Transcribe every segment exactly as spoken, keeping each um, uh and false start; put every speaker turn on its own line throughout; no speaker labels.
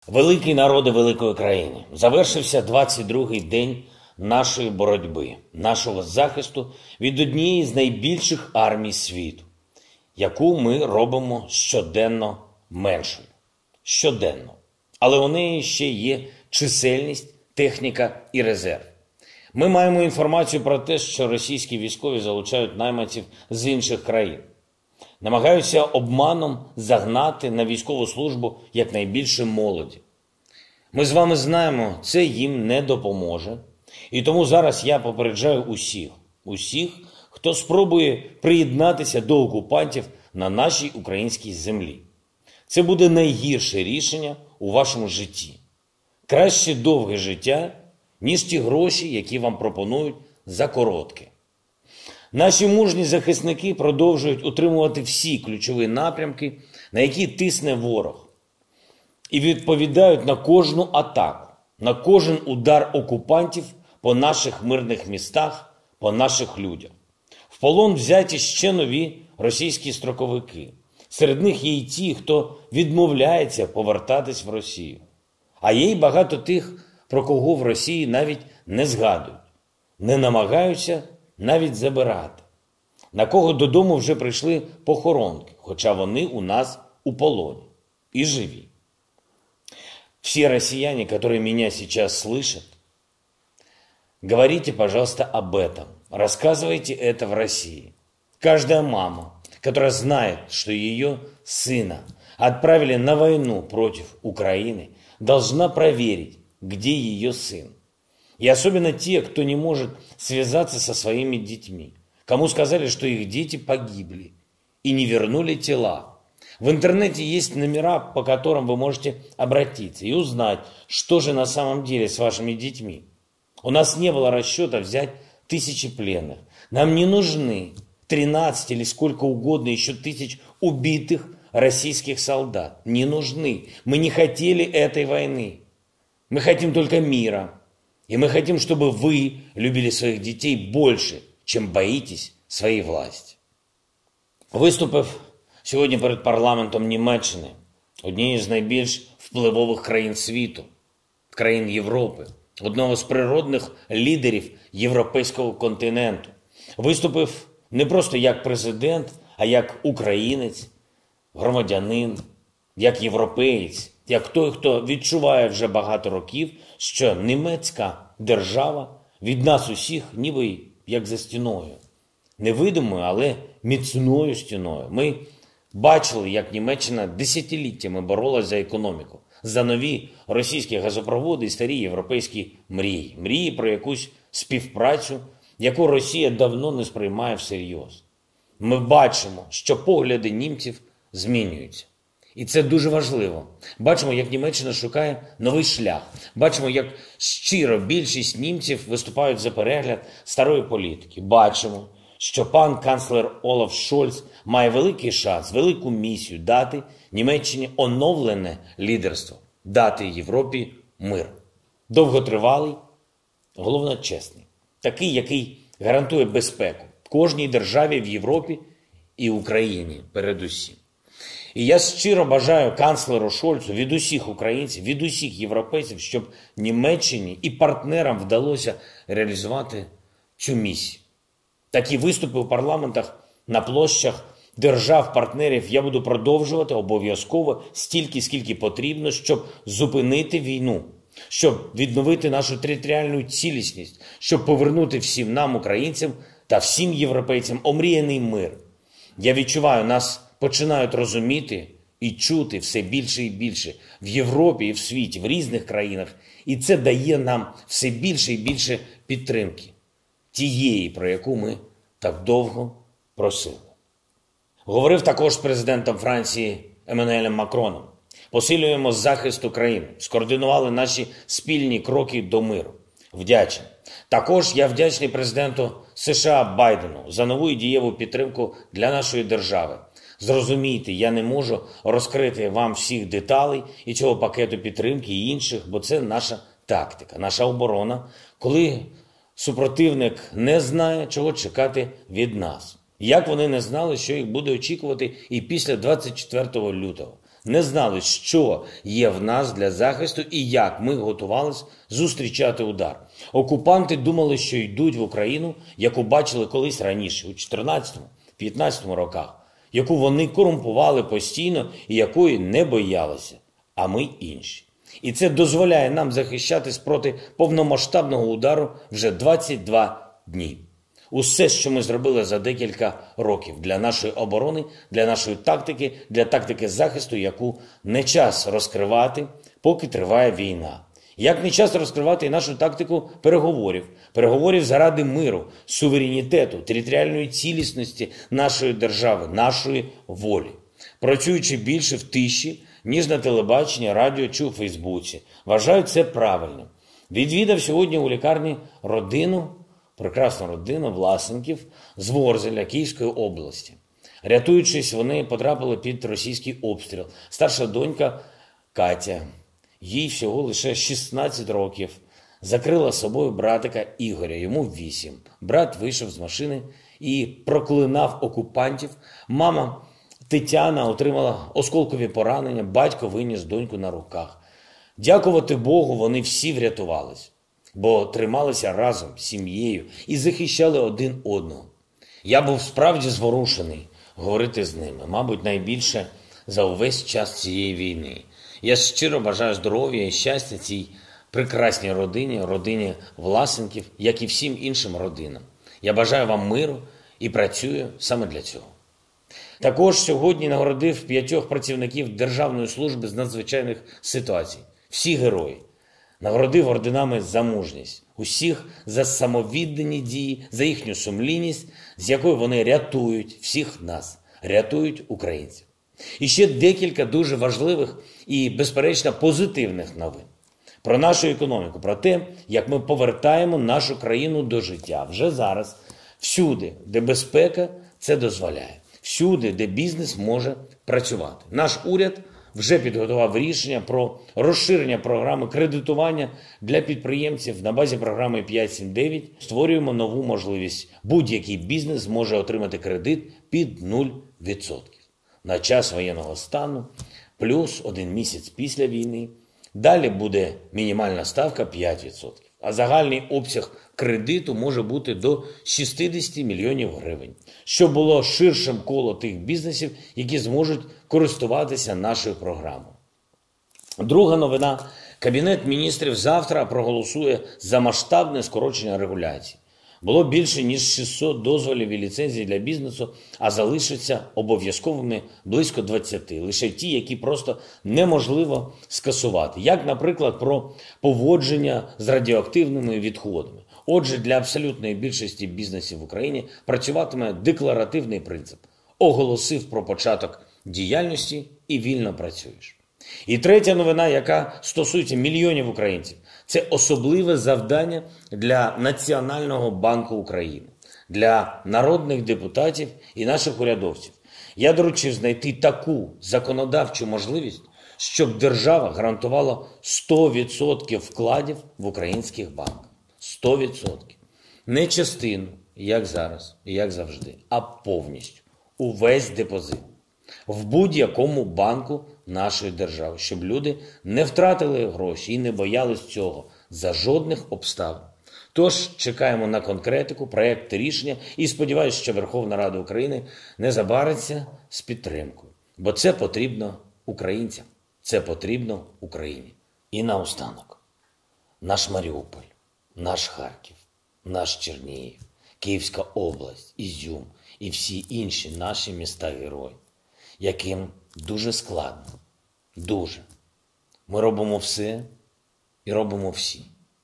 Великий народи великої країни, завершився двадцять другий день нашої боротьби, нашого захисту від однієї з найбільших армій світу, яку ми робимо щоденно меншою. Щоденно. Але у неї ще є чисельність, техніка і резерв. Ми маємо інформацію про те, що російські військові залучають найманців з інших країн. Намагаються обманом загнати на військову службу якнайбільше молоді. Ми з вами знаємо, це їм не допоможе. І тому зараз я попереджаю усіх, усіх, хто спробує приєднатися до окупантів на нашій українській землі. Це буде найгірше рішення у вашому житті. Краще довге життя, ніж ті гроші, які вам пропонують за коротке. Наші мужні захисники продовжують утримувати всі ключові напрямки, на які тисне ворог. І відповідають на кожну атаку, на кожен удар окупантів по наших мирних містах, по наших людях. В полон взяті ще нові російські строковики. Серед них є й ті, хто відмовляється повертатись в Росію. А є й багато тих, про кого в Росії навіть не згадують, не намагаються навіть забирати. На кого додому вже прийшли похоронки, хоча вони у нас у полоні і живі. Все россияне, которые меня сейчас слышат, говорите, пожалуйста, об этом. Рассказывайте это в России. Каждая мама, которая знает, что ее сына отправили на войну против Украины, должна проверить, где ее сын. И особенно те, кто не может связаться со своими детьми, кому сказали, что их дети погибли и не вернули тела. В интернете есть номера, по которым вы можете обратиться и узнать, что же на самом деле с вашими детьми. У нас не было расчета взять тысячи пленных. Нам не нужны тринадцать или сколько угодно еще тысяч убитых российских солдат. Не нужны. Мы не хотели этой войны. Мы хотим только мира. И мы хотим, чтобы вы любили своих детей больше, чем боитесь своей власти. Виступив сьогодні перед парламентом Німеччини, однієї з найбільш впливових країн світу, країн Європи, одного з природних лідерів європейського континенту. Виступив не просто як президент, а як українець, громадянин, як європеєць, як той, хто відчуває вже багато років, що німецька держава від нас усіх ніби як за стіною. Невидимою, але міцною стіною. Ми бачили, як Німеччина десятиліттями боролась за економіку, за нові російські газопроводи і старі європейські мрії. Мрії про якусь співпрацю, яку Росія давно не сприймає всерйоз. Ми бачимо, що погляди німців змінюються. І це дуже важливо. Бачимо, як Німеччина шукає новий шлях. Бачимо, як щиро більшість німців виступають за перегляд старої політики. Бачимо, що пан канцлер Олаф Шольц має великий шанс, велику місію дати Німеччині оновлене лідерство, дати Європі мир. Довготривалий, головно чесний. Такий, який гарантує безпеку кожній державі в Європі і Україні передусім. І я щиро бажаю канцлеру Шольцу від усіх українців, від усіх європейців, щоб Німеччині і партнерам вдалося реалізувати цю місію. Такі виступи у парламентах, на площах держав-партнерів я буду продовжувати обов'язково стільки, скільки потрібно, щоб зупинити війну, щоб відновити нашу територіальну цілісність, щоб повернути всім нам, українцям та всім європейцям, омріяний мир. Я відчуваю, нас починають розуміти і чути все більше і більше в Європі і в світі, в різних країнах. І це дає нам все більше і більше підтримки. Тієї, про яку ми так довго просили. Говорив також з президентом Франції Еммануелем Макроном. Посилюємо захист України, скоординували наші спільні кроки до миру. Вдячний. Також я вдячний президенту США Байдену за нову і дієву підтримку для нашої держави. Зрозумійте, я не можу розкрити вам всіх деталей і цього пакету підтримки і інших, бо це наша тактика, наша оборона, коли супротивник не знає, чого чекати від нас. Як вони не знали, що їх буде очікувати і після двадцять четвертого лютого. не знали, що є в нас для захисту і як ми готувалися зустрічати удар. Окупанти думали, що йдуть в Україну, яку бачили колись раніше, у чотирнадцятому-п'ятнадцятому роках, яку вони корумпували постійно і якої не боялися, а ми інші. І це дозволяє нам захищатись проти повномасштабного удару вже двадцять два дні. Усе, що ми зробили за декілька років для нашої оборони, для нашої тактики, для тактики захисту, яку не час розкривати, поки триває війна. Як не час розкривати і нашу тактику переговорів, переговорів заради миру, суверенітету, територіальної цілісності нашої держави, нашої волі. Працюючи більше в тиші, ніж на телебаченні, радіо чи у Фейсбуці. Вважаю це правильним. Відвідав сьогодні у лікарні родину, прекрасну родину власників з Ворзеля Київської області. Рятуючись, вони потрапили під російський обстріл. Старша донька Катя, їй всього лише шістнадцять років, закрила собою братика Ігоря, йому вісім. Брат вийшов з машини і проклинав окупантів. Мама Тетяна отримала осколкові поранення, батько виніс доньку на руках. Дякувати Богу, вони всі врятувались, бо трималися разом з сім'єю і захищали один одного. Я був справді зворушений говорити з ними, мабуть, найбільше за увесь час цієї війни. Я щиро бажаю здоров'я і щастя цій прекрасній родині, родині власників, як і всім іншим родинам. Я бажаю вам миру і працюю саме для цього. Також сьогодні нагородив п'ятьох працівників Державної служби з надзвичайних ситуацій. Всі герої. Нагородив орденами за мужність. Усіх за самовіддані дії, за їхню сумлінність, з якою вони рятують всіх нас, рятують українців. І ще декілька дуже важливих і, безперечно, позитивних новин. Про нашу економіку, про те, як ми повертаємо нашу країну до життя. Вже зараз, всюди, де безпека це дозволяє. Всюди, де бізнес може працювати. Наш уряд вже підготував рішення про розширення програми кредитування для підприємців на базі програми п'ять сім дев'ять. Створюємо нову можливість. Будь-який бізнес зможе отримати кредит під нуль відсотків. На час воєнного стану, плюс один місяць після війни. Далі буде мінімальна ставка п'ять відсотків. А загальний обсяг кредиту може бути до шістдесят мільйонів гривень, щоб було ширшим коло тих бізнесів, які зможуть користуватися нашою програмою. Друга новина. Кабінет міністрів завтра проголосує за масштабне скорочення регуляцій. Було більше, ніж шістсот дозволів і ліцензій для бізнесу, а залишаться обов'язковими близько двадцяти. Лише ті, які просто неможливо скасувати. Як, наприклад, про поводження з радіоактивними відходами. Отже, для абсолютної більшості бізнесів в Україні працюватиме декларативний принцип. Оголосив про початок діяльності і вільно працюєш. І третя новина, яка стосується мільйонів українців. Це особливе завдання для Національного банку України, для народних депутатів і наших урядовців. Я доручив знайти таку законодавчу можливість, щоб держава гарантувала сто відсотків вкладів в українських банках. сто відсотків. Не частину, як зараз, як завжди, а повністю. Увесь депозит. В будь-якому банку нашої держави, щоб люди не втратили гроші і не боялись цього за жодних обставин. Тож чекаємо на конкретику, проєкт рішення і сподіваюся, що Верховна Рада України не забариться з підтримкою. Бо це потрібно українцям, це потрібно Україні. І наостанок. Наш Маріуполь, наш Харків, наш Чернігів, Київська область, Ізюм і всі інші наші міста-герої, яким дуже складно, дуже. Ми робимо все і робимо всі.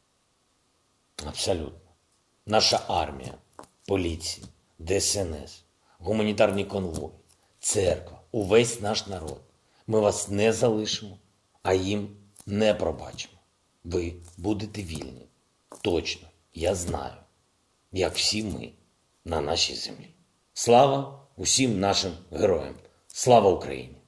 Абсолютно. Наша армія, поліція, Де Ес Ен Ес, гуманітарні конвої, церква, увесь наш народ. Ми вас не залишимо, а їм не пробачимо. Ви будете вільні. Точно, я знаю, як всі ми на нашій землі. Слава усім нашим героям! Слава Україні!